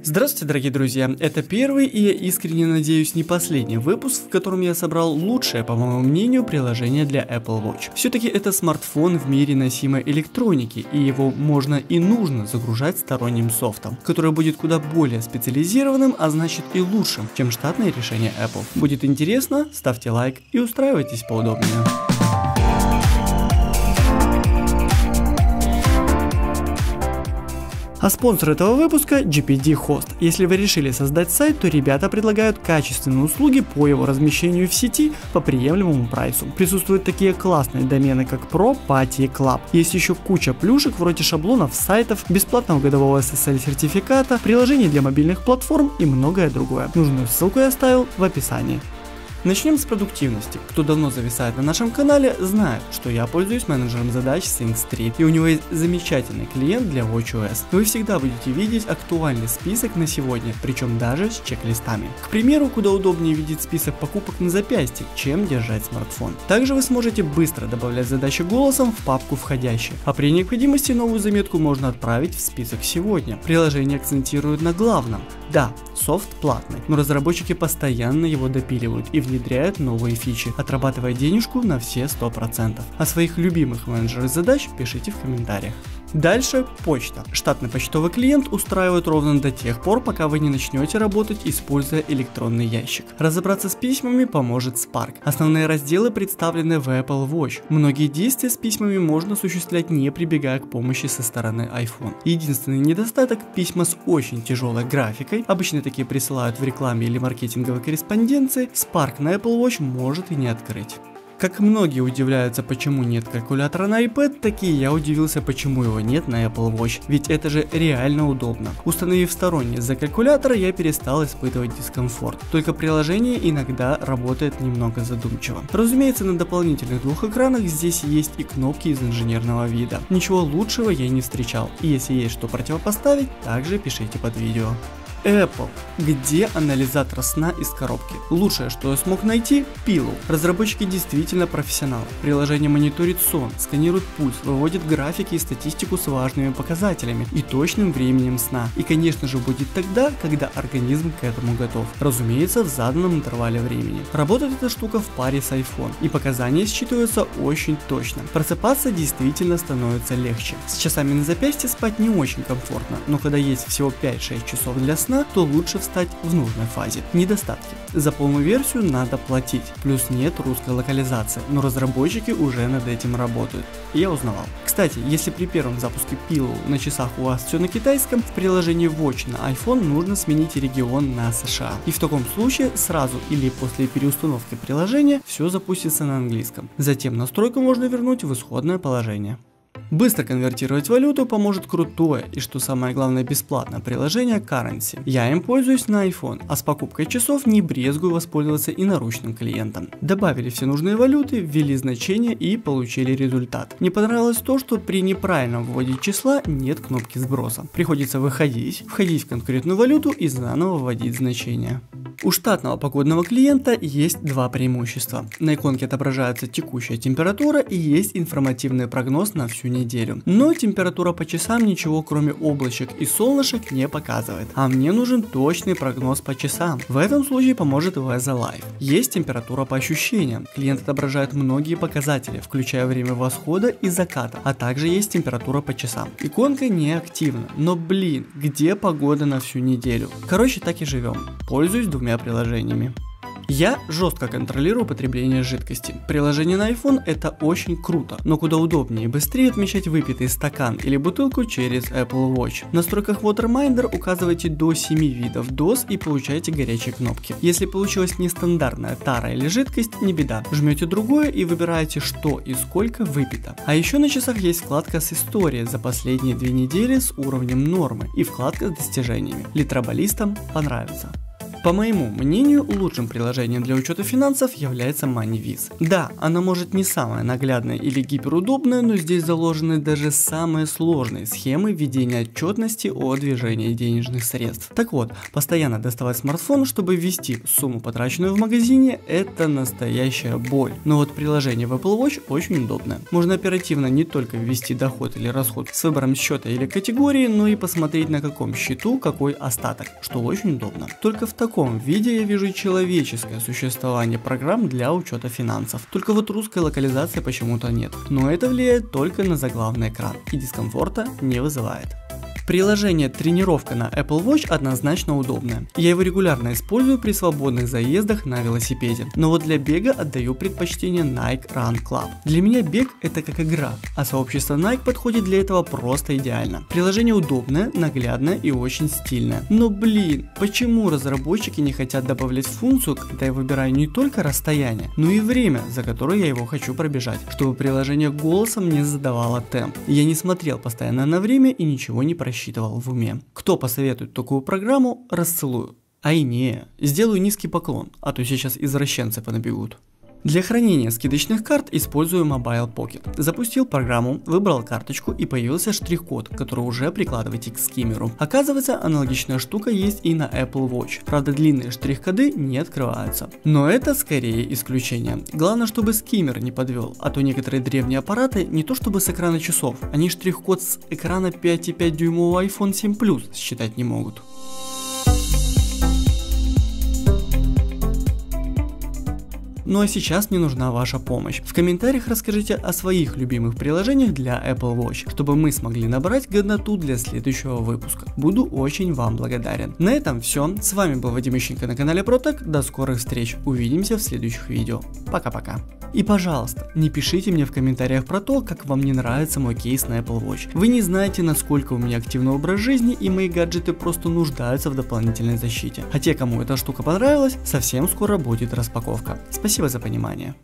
Здравствуйте, дорогие друзья, это первый и, я искренне надеюсь, не последний выпуск, в котором я собрал лучшее, по моему мнению, приложение для Apple Watch. Все-таки это смартфон в мире носимой электроники, и его можно и нужно загружать сторонним софтом, который будет куда более специализированным, а значит и лучшим, чем штатные решения Apple. Будет интересно? Ставьте лайк и устраивайтесь поудобнее. А спонсор этого выпуска – GPD Host. Если вы решили создать сайт, то ребята предлагают качественные услуги по его размещению в сети по приемлемому прайсу. Присутствуют такие классные домены, как Pro, Party и Club. Есть еще куча плюшек вроде шаблонов сайтов, бесплатного годового SSL сертификата, приложений для мобильных платформ и многое другое. Нужную ссылку я оставил в описании. Начнем с продуктивности. Кто давно зависает на нашем канале, знает, что я пользуюсь менеджером задач SyncStreet, и у него есть замечательный клиент для WatchOS. Вы всегда будете видеть актуальный список на сегодня, причем даже с чек-листами. К примеру, куда удобнее видеть список покупок на запястье, чем держать смартфон. Также вы сможете быстро добавлять задачи голосом в папку «Входящие», а при необходимости новую заметку можно отправить в список сегодня. Приложение акцентирует на главном. Да, софт платный, но разработчики постоянно его допиливают и внедряют новые фичи, отрабатывая денежку на все 100%. О своих любимых менеджерах задач пишите в комментариях. Дальше почта. Штатный почтовый клиент устраивает ровно до тех пор, пока вы не начнете работать, используя электронный ящик. Разобраться с письмами поможет Spark. Основные разделы представлены в Apple Watch. Многие действия с письмами можно осуществлять, не прибегая к помощи со стороны iPhone. Единственный недостаток – письма с очень тяжелой графикой. Обычно такие присылают в рекламе или маркетинговой корреспонденции. Spark на Apple Watch может и не открыть. Как многие удивляются, почему нет калькулятора на iPad, так и я удивился, почему его нет на Apple Watch, ведь это же реально удобно. Установив сторонний за калькулятора, я перестал испытывать дискомфорт, только приложение иногда работает немного задумчиво. Разумеется, на дополнительных двух экранах здесь есть и кнопки из инженерного вида. Ничего лучшего я не встречал, и если есть что противопоставить, также пишите под видео. Apple. Где анализатор сна из коробки? Лучшее, что я смог найти – Pillow. Разработчики действительно профессионалы. Приложение мониторит сон, сканирует пульс, выводит графики и статистику с важными показателями и точным временем сна. И конечно же будет тогда, когда организм к этому готов. Разумеется, в заданном интервале времени. Работает эта штука в паре с iPhone, и показания считываются очень точно. Просыпаться действительно становится легче. С часами на запястье спать не очень комфортно, но когда есть всего 5-6 часов для сна, то лучше встать в нужной фазе. Недостатки. За полную версию надо платить, плюс нет русской локализации, но разработчики уже над этим работают. Я узнавал. Кстати, если при первом запуске Pillow на часах у вас все на китайском, в приложении Watch на iPhone нужно сменить регион на США. И в таком случае сразу или после переустановки приложения все запустится на английском. Затем настройку можно вернуть в исходное положение. Быстро конвертировать валюту поможет крутое и, что самое главное, бесплатное приложение Currency. Я им пользуюсь на iPhone, а с покупкой часов не брезгую воспользоваться и наручным клиентом. Добавили все нужные валюты, ввели значения и получили результат. Не понравилось то, что при неправильном вводе числа нет кнопки сброса. Приходится входить в конкретную валюту и заново вводить значения. У штатного погодного клиента есть два преимущества. На иконке отображается текущая температура и есть информативный прогноз на всю неделю. Но температура по часам ничего кроме облачек и солнышек не показывает. А мне нужен точный прогноз по часам. В этом случае поможет Weather Live. Есть температура по ощущениям. Клиент отображает многие показатели, включая время восхода и заката. А также есть температура по часам. Иконка не активна. Но блин, где погода на всю неделю? Короче, так и живем. Пользуюсь двумя приложениями. Я жестко контролирую потребление жидкости. Приложение на iPhone это очень круто, но куда удобнее и быстрее отмечать выпитый стакан или бутылку через Apple Watch. В настройках Waterminder указывайте до 7 видов доз и получаете горячие кнопки. Если получилась нестандартная тара или жидкость, не беда. Жмете другое и выбираете, что и сколько выпито. А еще на часах есть вкладка с историей за последние 2 недели с уровнем нормы и вкладка с достижениями. Литробаллистам понравится. По моему мнению, лучшим приложением для учета финансов является MoneyViz. Да, она может не самая наглядная или гиперудобная, но здесь заложены даже самые сложные схемы ведения отчетности о движении денежных средств. Так вот, постоянно доставать смартфон, чтобы ввести сумму, потраченную в магазине, это настоящая боль. Но вот приложение в Apple Watch очень удобное. Можно оперативно не только ввести доход или расход с выбором счета или категории, но и посмотреть, на каком счету какой остаток, что очень удобно. Только в таком виде я вижу человеческое существование программ для учета финансов. Только вот русской локализации почему-то нет. Но это влияет только на заглавный экран и дискомфорта не вызывает. Приложение «Тренировка» на Apple Watch однозначно удобное. Я его регулярно использую при свободных заездах на велосипеде. Но вот для бега отдаю предпочтение Nike Run Club. Для меня бег это как игра, а сообщество Nike подходит для этого просто идеально. Приложение удобное, наглядное и очень стильное. Но блин, почему разработчики не хотят добавлять функцию, когда я выбираю не только расстояние, но и время, за которое я его хочу пробежать, чтобы приложение голосом не задавало темп. Я не смотрел постоянно на время и ничего не просчитывал в уме. Кто посоветует такую программу, расцелую. Ай не, сделаю низкий поклон, а то сейчас извращенцы понабегут. Для хранения скидочных карт использую Mobile Pocket. Запустил программу, выбрал карточку и появился штрих-код, который уже прикладываете к скиммеру. Оказывается, аналогичная штука есть и на Apple Watch. Правда, длинные штрих-коды не открываются. Но это скорее исключение. Главное, чтобы скиммер не подвел, а то некоторые древние аппараты не то чтобы с экрана часов, они штрих-код с экрана 5,5 дюймового iPhone 7 Plus считать не могут. Ну а сейчас мне нужна ваша помощь. В комментариях расскажите о своих любимых приложениях для Apple Watch, чтобы мы смогли набрать годноту для следующего выпуска. Буду очень вам благодарен. На этом все. С вами был Вадим Ищенко на канале ProTech. До скорых встреч. Увидимся в следующих видео. Пока-пока. И пожалуйста, не пишите мне в комментариях про то, как вам не нравится мой кейс на Apple Watch. Вы не знаете, насколько у меня активный образ жизни, и мои гаджеты просто нуждаются в дополнительной защите. А те, кому эта штука понравилась, совсем скоро будет распаковка. Спасибо за понимание.